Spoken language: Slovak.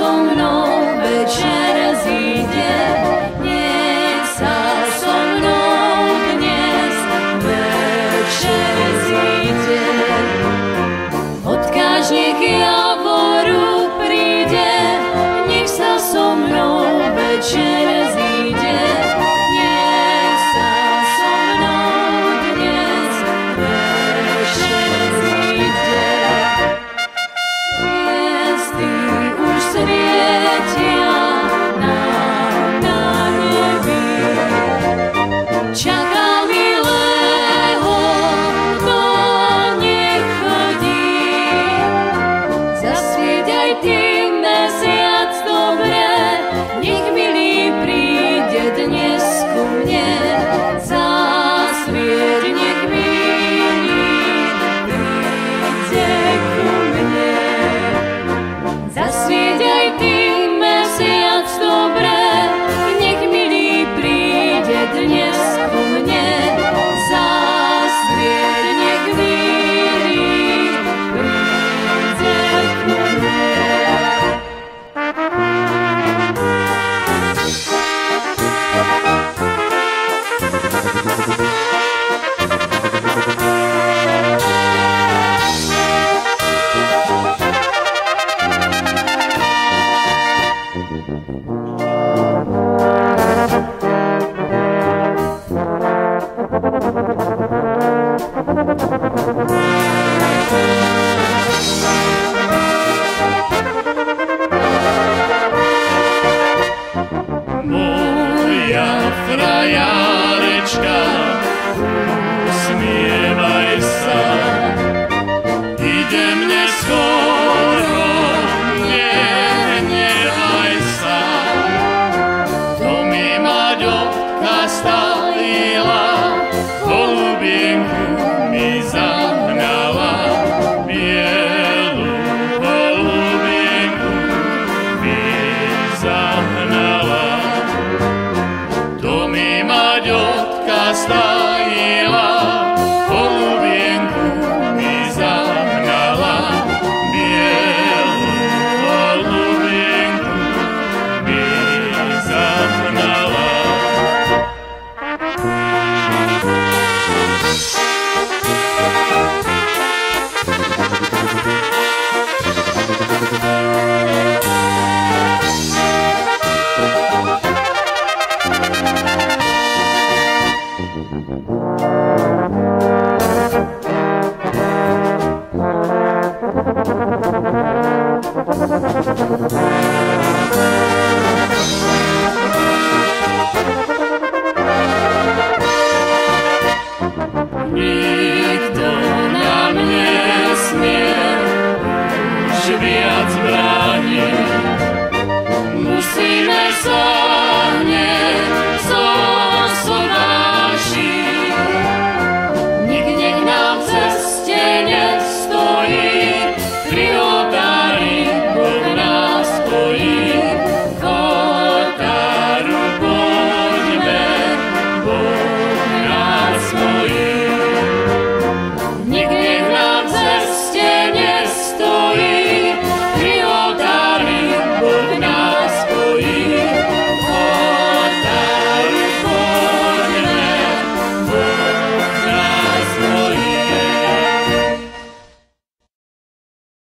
so mnou večer zíde, nech sa so mnou dnes večer zíde. Odkáž nech Javoru príde, nech sa so mnou večer zíde, nech sa so mnou dnes večer zíde. Hviezdy už svietia nám na nebi, čaká milého, kto nech chodí. Zasvieť aj ty mesiac dobre, nech milý príde dnes ku mne. Zasvieť, nech milý príde ku mne. Zasvieť aj ty mesiac dobre, nech milý príde dnes ku mne. Zasvieť, nech milý príde ku mne. Moja frajarečka, usmievaj sa, idem neskoro, nehnevaj sa. To mi Maďotka stavila, holubienku mi zahnala, bielu holubienku mi zahnala. To mi Maďotka stajila, holubienku mi zahnala, bielu holubienku mi zahnala. Nikto nám nesmie už viac brániť, musíme sa